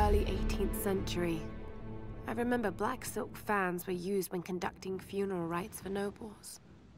early 18th century. I remember black silk fans were used when conducting funeral rites for nobles.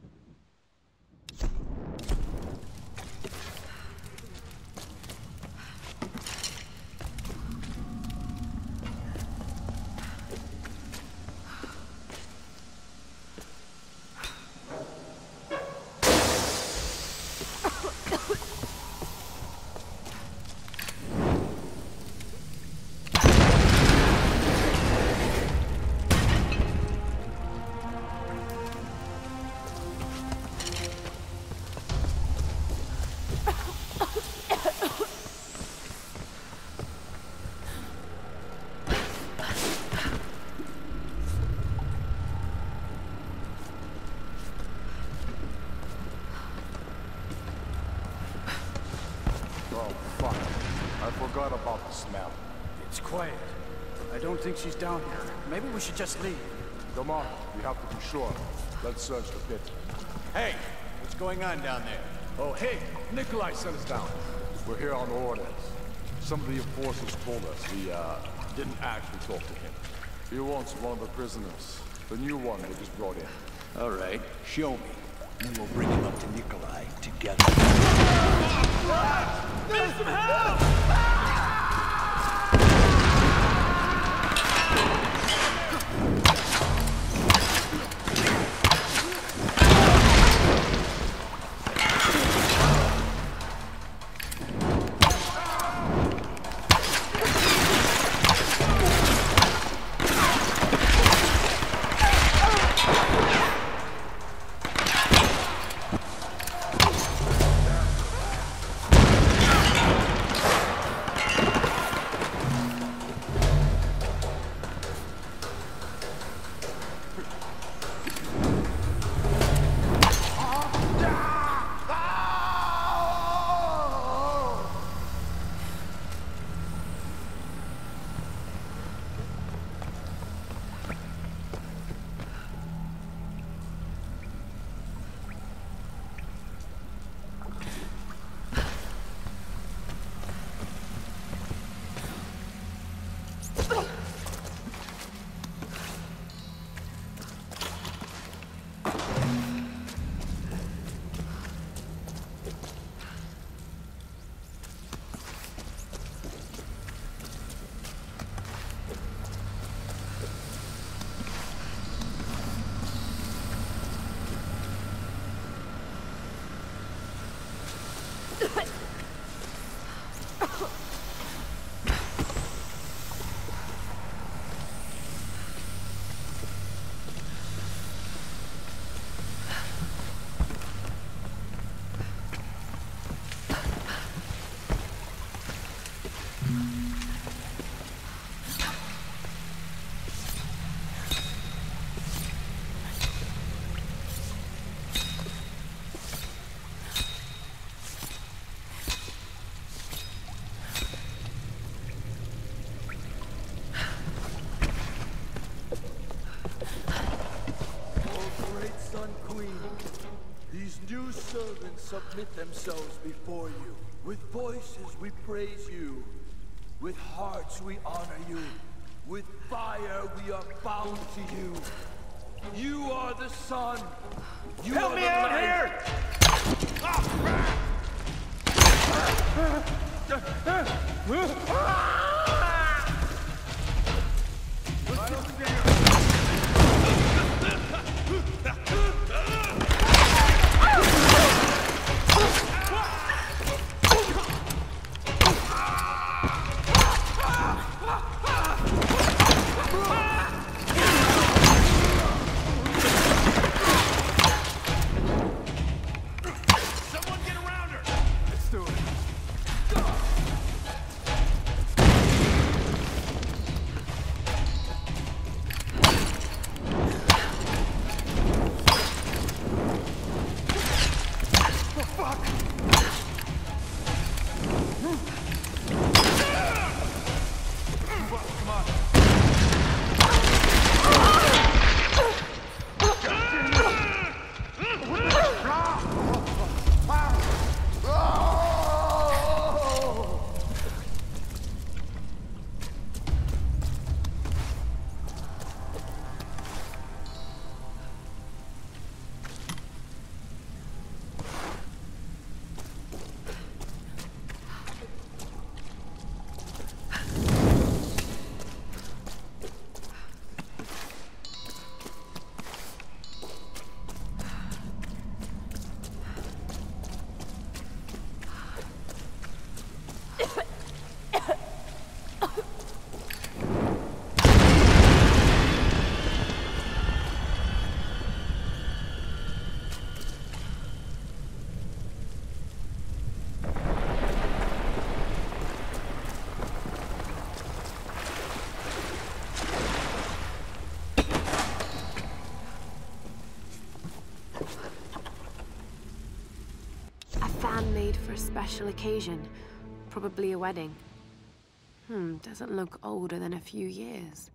Forgot about the smell. It's quiet. I don't think she's down here. Maybe we should just leave. Come on, we have to be sure. Let's search the pit. Hey, what's going on down there? Oh, hey, Nikolai sent us down. We're here on orders. Some of the enforcers told us we, didn't actually talk to him. He wants one of the prisoners. The new one they just brought in. All right, show me. Then we'll bring him up to Nikolai together. Need some help! Servants submit themselves before you. With voices we praise you. With hearts we honor you. With fire we are bound to you. You are the sun. You Help are me the out light. here! a special occasion. Probably a wedding. Doesn't look older than a few years.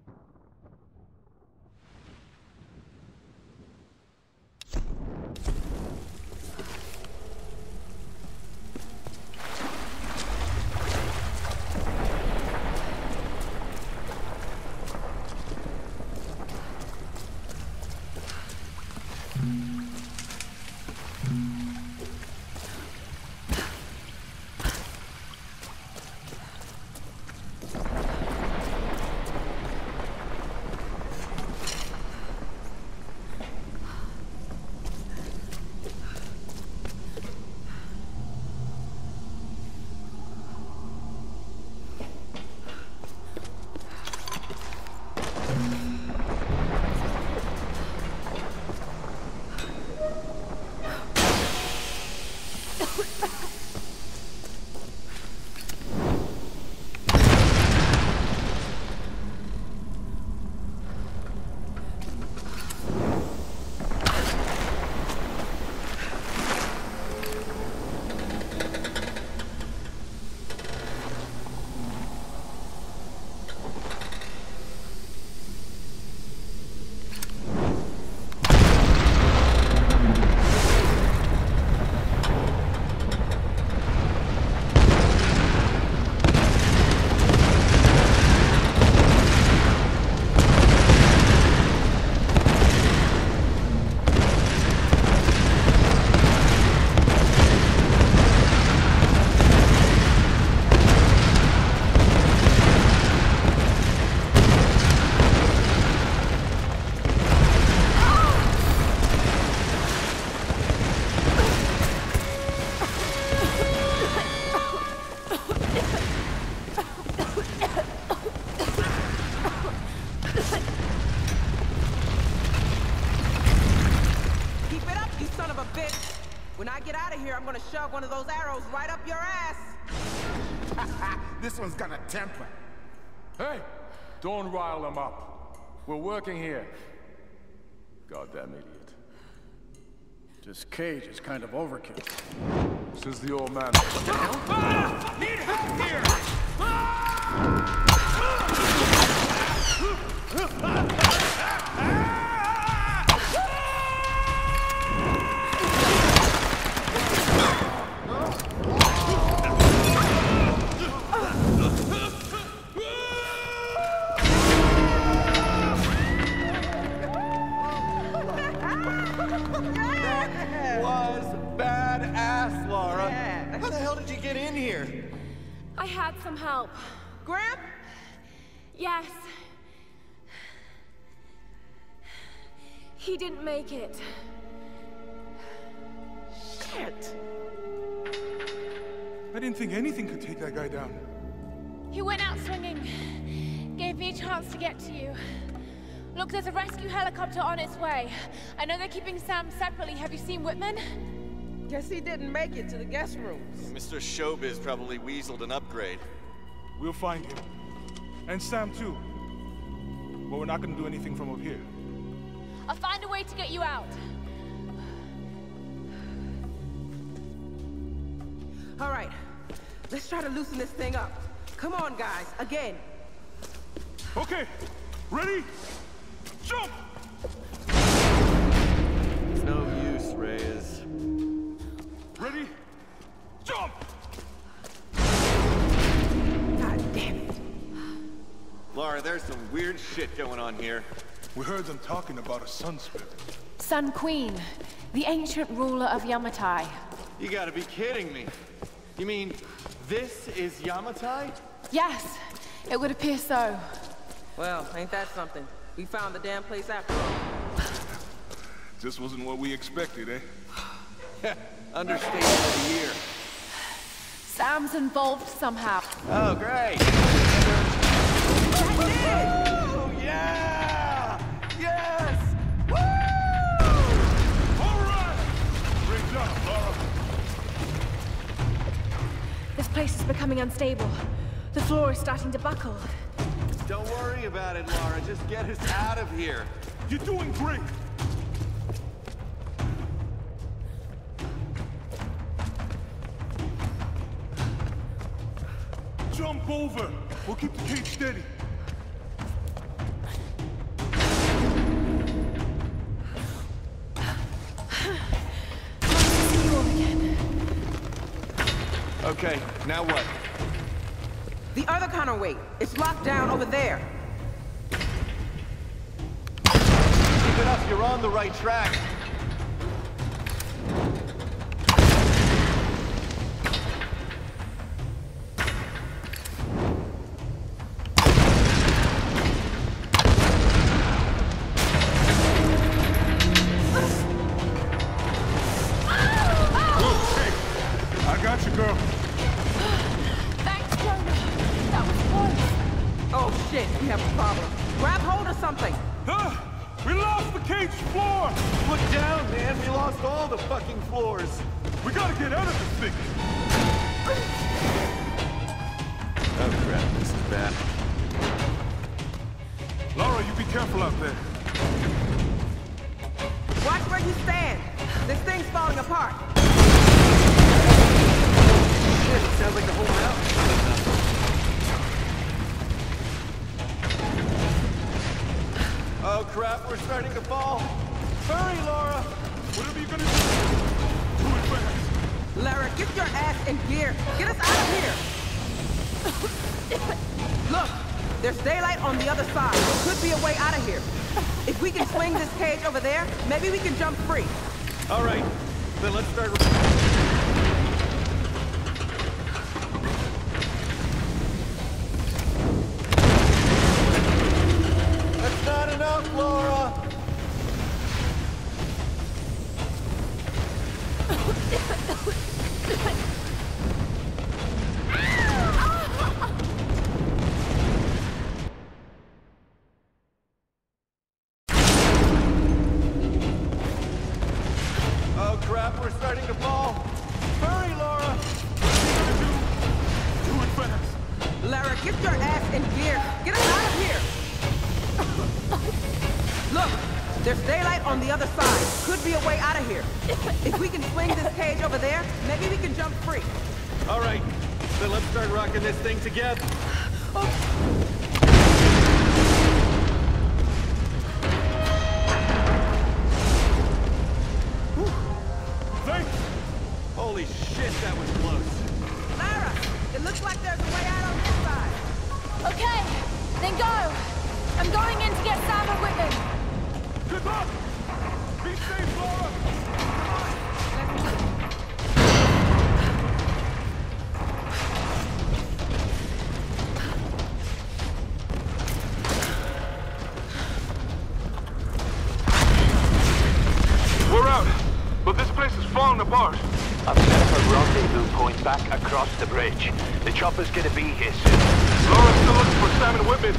Shove one of those arrows right up your ass. This one's got a temper. Hey, don't rile them up. We're working here. Goddamn idiot. This cage is kind of overkill. Says the old man. Need help here! I had some help. Gramp? Yes. He didn't make it. Shit. I didn't think anything could take that guy down. He went out swinging. Gave me a chance to get to you. Look, there's a rescue helicopter on its way. I know they're keeping Sam separately. Have you seen Whitman? Guess he didn't make it to the guest rooms. Mr. Showbiz probably weaseled an upgrade. We'll find him. And Sam too. But we're not gonna do anything from up here. I'll find a way to get you out. All right, let's try to loosen this thing up. Come on, guys, again. Okay, ready? Jump! It's no use, Reyes. Ready? Jump! God damn it. Lara, there's some weird shit going on here. We heard them talking about a sun spirit. Sun Queen, the ancient ruler of Yamatai. You gotta be kidding me. You mean, this is Yamatai? Yes, it would appear so. Well, ain't that something? We found the damn place after all. This wasn't what we expected, eh? Understatement of the year. Sam's involved somehow. Oh, great! Oh, yeah! Yes! Woo! All right! Great job, Lara. This place is becoming unstable. The floor is starting to buckle. Don't worry about it, Lara. Just get us out of here. You're doing great. Jump over. We'll keep the cage steady. Okay, now what? The other counterweight. It's locked down over there. Keep it up, you're on the right track. Maybe we can jump free. All right, then let's start. That's not enough, Laura. This thing together. Thanks. Holy shit, that was close. Lara, it looks like there's a way out on this side. Okay, then go. I'm going in to get Sam and Whitman. Good luck. Be safe, Laura. Falling apart. I've set up a rendezvous point back across the bridge. The chopper's gonna be here soon. Laura's still looking for Sam and Whitman.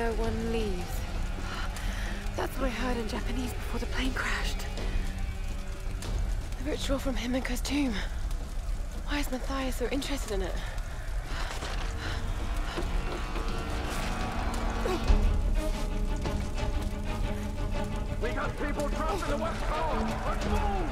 no one leaves. That's what I heard in Japanese before the plane crashed. The ritual from Himiko's tomb. Why is Matthias so interested in it? We got people crossing the west coast! Let's move!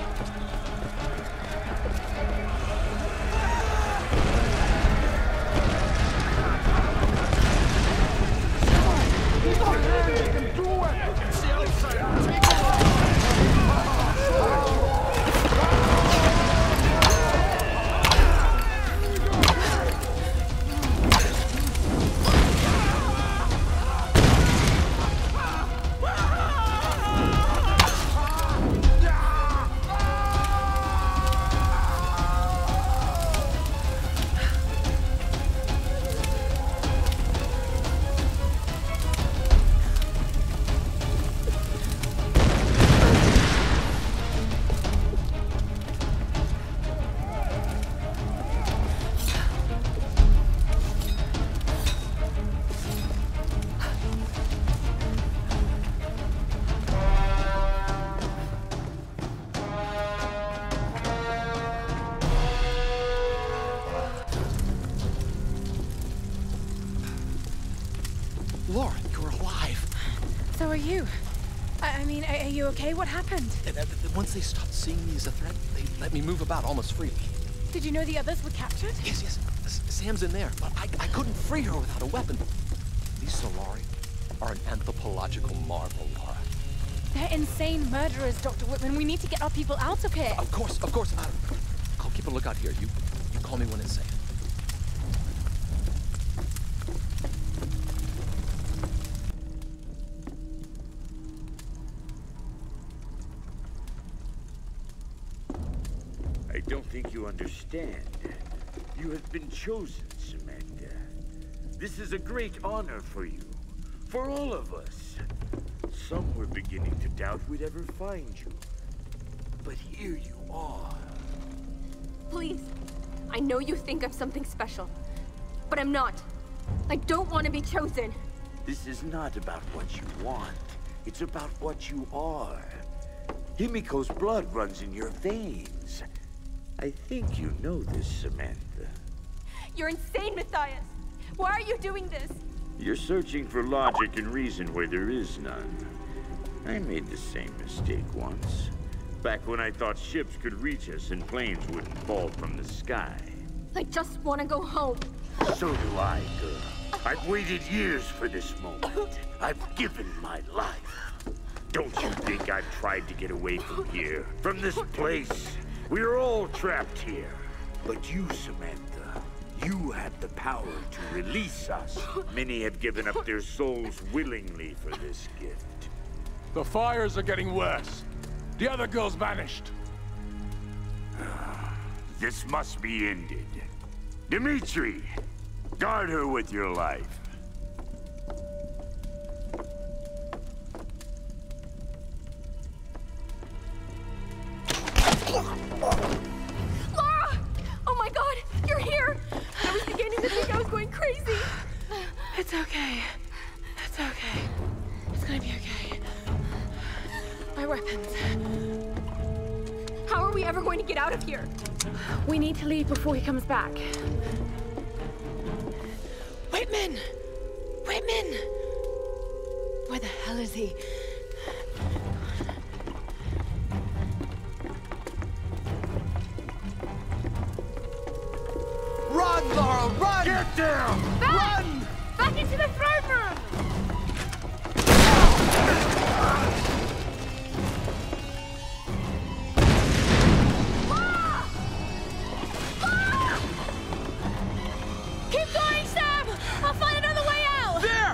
Laura, you're alive. So are you. I mean, are you okay? What happened? Once they stopped seeing me as a threat, they let me move about almost freely. Did you know the others were captured? Yes. Sam's in there, but I couldn't free her without a weapon. These Solari are an anthropological marvel, Laura. They're insane murderers, Dr. Whitman. We need to get our people out of here. Of course. I'll keep a lookout here. You call me when it's safe. I don't think you understand. You have been chosen, Samantha. This is a great honor for you. For all of us. Some were beginning to doubt we'd ever find you. But here you are. Please. I know you think I'm something special. But I'm not. I don't want to be chosen. This is not about what you want. It's about what you are. Himiko's blood runs in your veins. I think you know this, Samantha. You're insane, Matthias. Why are you doing this? You're searching for logic and reason where there is none. I made the same mistake once. Back when I thought ships could reach us and planes wouldn't fall from the sky. I just want to go home. So do I, girl. I've waited years for this moment. I've given my life. Don't you think I've tried to get away from here? From this place? We're all trapped here. But you, Samantha, you have the power to release us. Many have given up their souls willingly for this gift. The fires are getting worse. The other girl's vanished. This must be ended. Dimitri, guard her with your life. Laura! Oh my god, you're here! I was beginning to think I was going crazy. It's okay. It's okay. It's gonna be okay. My weapons. How are we ever going to get out of here? We need to leave before he comes back. Whitman! Whitman! Where the hell is he? Run, Laura, run! Get down! Run! Back into the throne room! Keep going, Sam! I'll find another way out! There!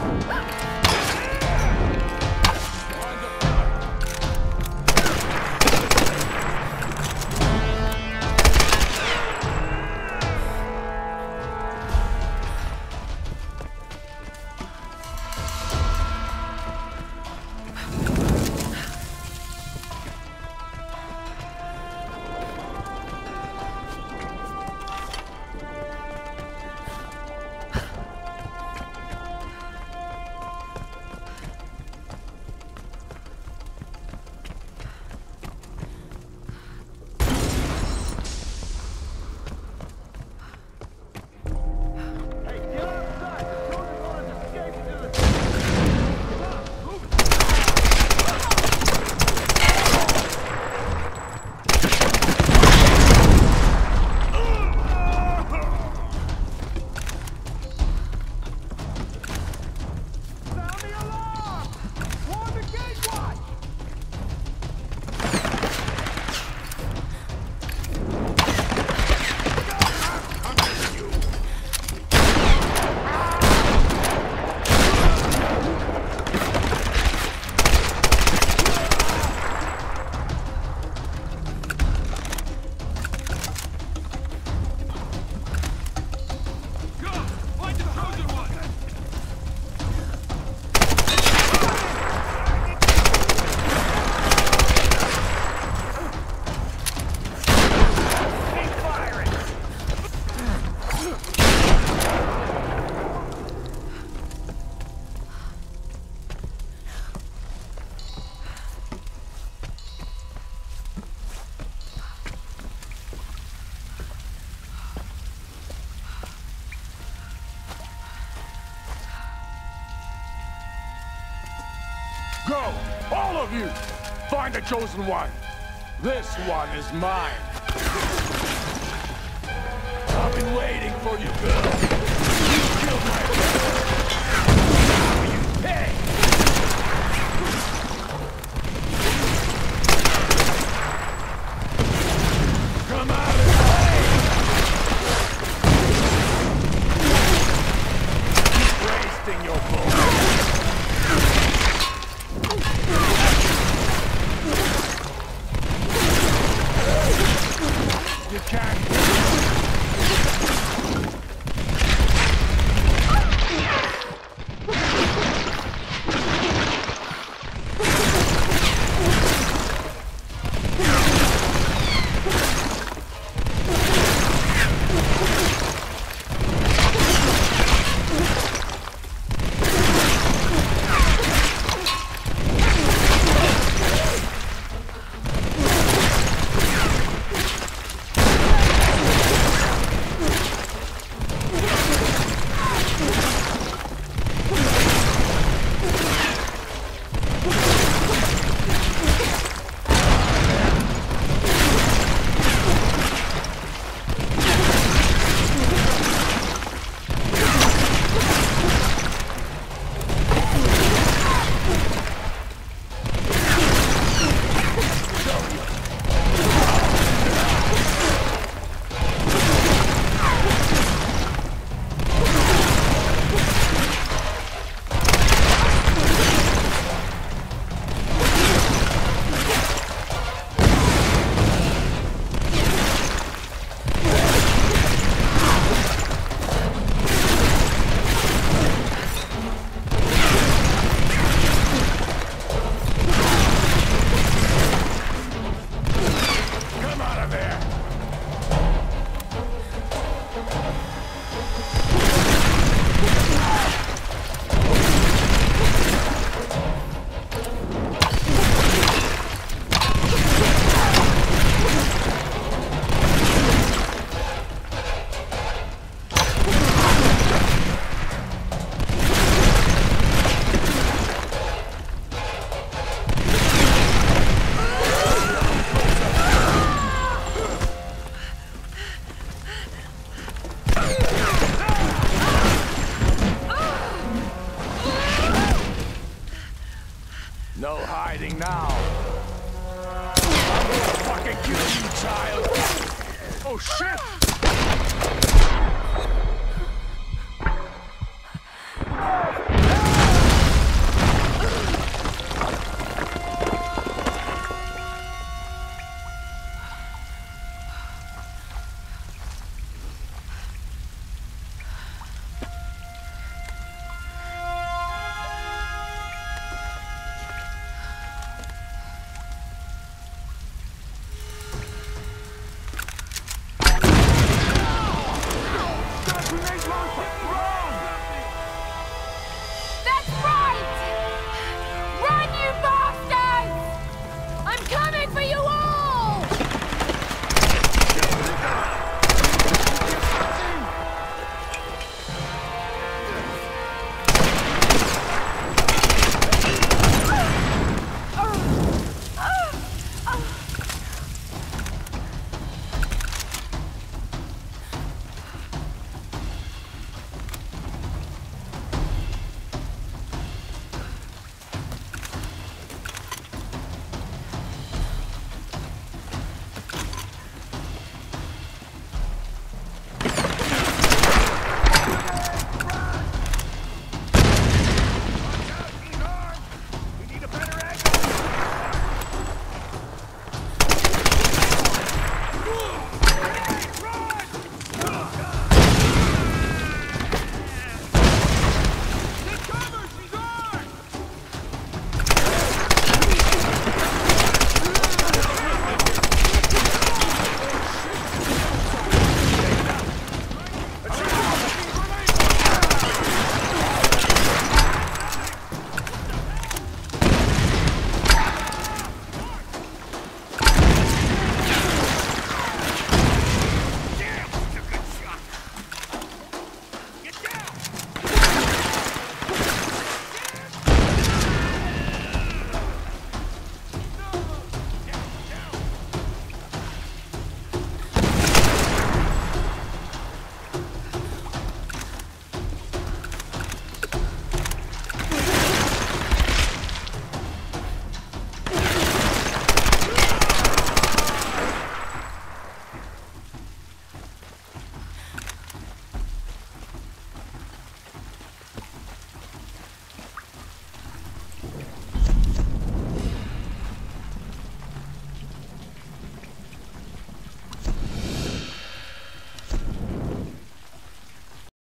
Go! All of you! Find the chosen one! This one is mine! I've been waiting for you, girl! You killed my brother! Now you pay! Come out of the way! Keep wasting your bullets! You can't. No hiding now. I'm gonna fucking kill you, child. Oh shit!